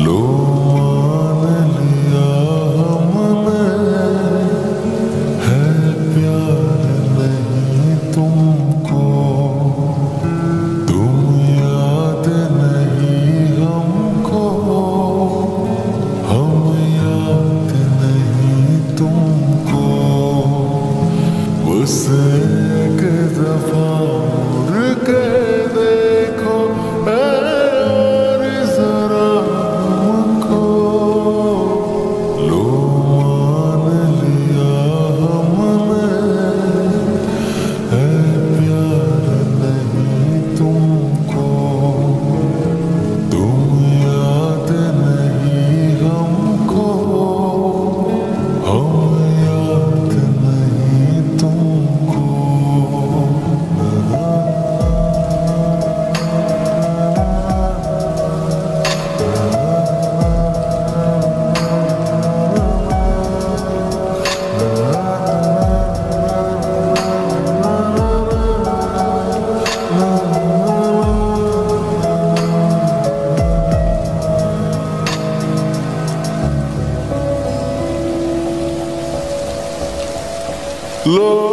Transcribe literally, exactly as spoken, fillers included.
लो मान लिया हमने, है प्यार नहीं तुमको, तुम याद नहीं हमको, हम याद नहीं तुमको। बस एक दफा मुड़ के देखो यार जरा हमको, लो मान लिया हमने, है प्यार नहीं तुमको, तुम याद नहीं हमको, हम याद नहीं तुमको। लो